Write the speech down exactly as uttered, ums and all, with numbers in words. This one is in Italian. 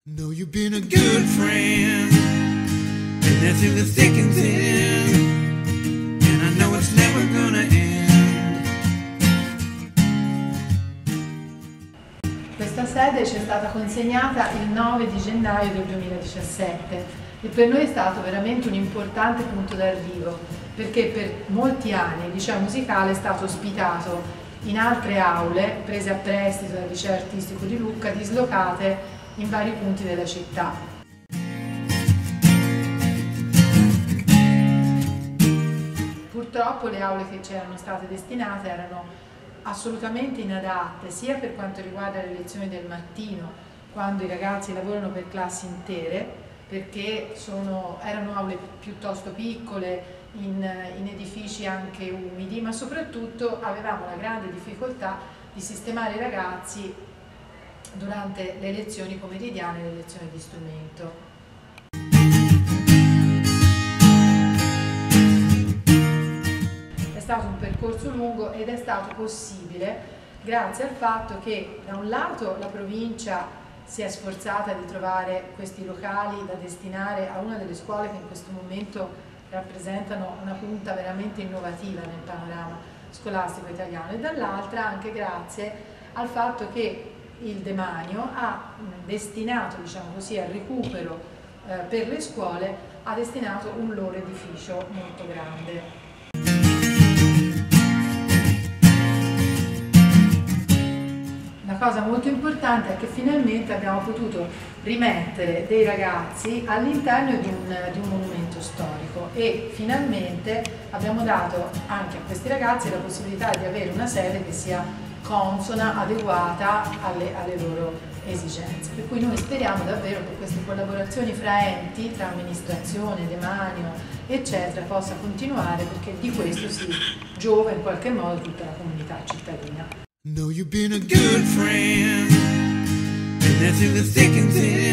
Know you've been a good friend, and that's in the thick and thin, and I know it's never gonna end. Questa sede ci è stata consegnata il nove di gennaio del duemiladiciassette e per noi è stato veramente un importante punto d'arrivo, perché per molti anni il liceo musicale è stato ospitato in altre aule prese a prestito dal liceo artistico di Lucca, dislocate in vari punti della città. Purtroppo le aule che ci erano state destinate erano assolutamente inadatte, sia per quanto riguarda le lezioni del mattino, quando i ragazzi lavorano per classi intere, perché sono, erano aule piuttosto piccole, in, in edifici anche umidi, ma soprattutto avevamo la grande difficoltà di sistemare i ragazzi durante le lezioni pomeridiane e le lezioni di strumento. È stato un percorso lungo ed è stato possibile grazie al fatto che da un lato la provincia si è sforzata di trovare questi locali da destinare a una delle scuole che in questo momento rappresentano una punta veramente innovativa nel panorama scolastico italiano, e dall'altra anche grazie al fatto che il demanio ha destinato, diciamo così, al recupero eh, per le scuole, ha destinato un loro edificio molto grande. La cosa molto importante è che finalmente abbiamo potuto rimettere dei ragazzi all'interno di un, di un monumento storico e finalmente abbiamo dato anche a questi ragazzi la possibilità di avere una sede che sia consona, adeguata alle, alle loro esigenze. Per cui noi speriamo davvero che queste collaborazioni fra enti, tra amministrazione, demanio, eccetera, possa continuare, perché di questo si giova in qualche modo tutta la comunità cittadina. Know you've been a good friend, and that's in the thick and thin.